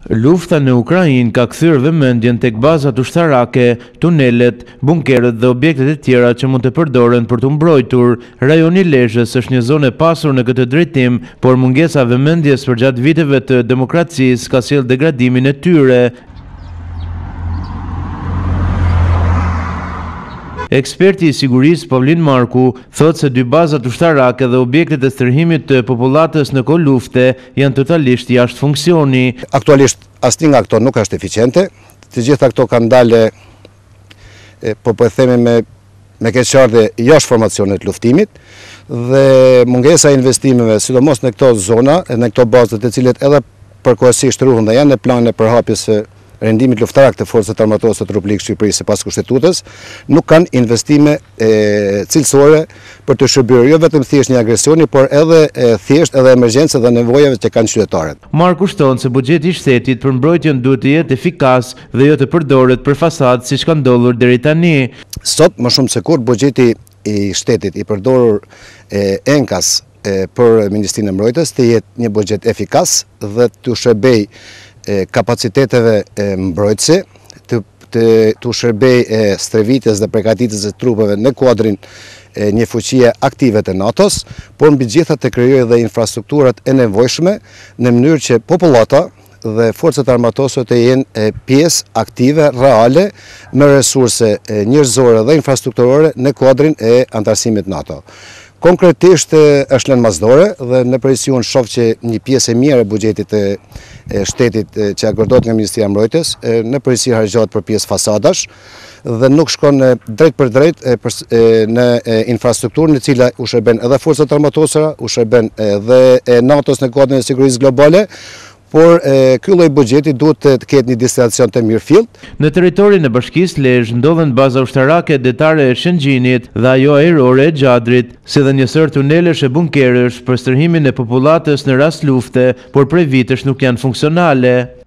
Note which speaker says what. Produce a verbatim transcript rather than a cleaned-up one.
Speaker 1: Lufta në Ukrainë ka kthyer vëmendjen tek bazat ushtarake, tunelet, bunkerët dhe objektet e tjera që mund të përdoren për të mbrojtur. Rajoni Lezhës është një zonë e pasur në këtë drejtim, por mungesa e vëmendjes përgjatë viteve të demokracisë ka sjellë degradimin e tyre. Eksperti i sigurisë Pavlin Marku thotë se dy bazat ushtarake dhe objektet e stërhimit të popullatës në kohë lufte janë totalisht jashtë funksioni.
Speaker 2: Aktualisht asnjë nga këto nuk është eficiente. Të gjitha këto kanë dalë, po po e themi me me keqardhje jashtë formacionit të luftimit dhe mungesa e investimeve, sidomos në këto zona, në këto baza të cilat edhe përkohësisht ruhen dhe janë në planin e përhapjes së rendimit luftarak të forcat armatose të Republikës së Shqipërisë sipas kushtetutës, nuk kanë investime e, cilësore për të shërbyer jo vetëm thjesht një agresioni, por edhe e, thjesht edhe emergjencë dhe nevojave që kanë qytetarët.
Speaker 1: Marku shton se buxheti i shtetit për mbrojtjen duhet të jetë efikas dhe jo të përdoret për fasadë siç ka ndodhur deri tani. Sot
Speaker 2: më shumë se kur buxheti i shtetit i përdorur e, enkas e, për Ministrinë e Mbrojtjes të jetë një buxhet efikas dhe të shërbej kapaciteteve mbrojtëse, të, të, të shërbej strevitjes dhe përgatitjes e trupeve në kuadrin një fuqie aktive të NATO-s, por mbi gjitha të krijojë dhe infrastrukturat e nevojshme në mënyrë që popullata dhe forcat armatose të jenë pjesë aktive, reale, me resurse njerëzore dhe infrastrukturore në kuadrin e antarësimit NATO. Konkretisht është lënë masdore dhe në përgjithësi shoh që një pjesë e mirë e buxhetit të shtetit që akordot nga Ministria e Mbrojtjes në përgjithësi harxhohet për pjesë fasadash dhe nuk shkon drejt për drejt në infrastrukturën e cila u shërben edhe forcat armatose, u shërben edhe NATO-s në kuadrin e sigurisë globale. Por ky lloj buxheti duhet të ketë një destinacion të mirëfillt.
Speaker 1: Në territorin e Bashkisë Lezhë ndodhen baza ushtarake detare e Shëngjinit dhe ajo ajrore e Gjadrit, si dhe një sër tunelesh e bunkerësh për stërhimin e popullatës në rast lufte, por prej vitesh nuk janë funksionale.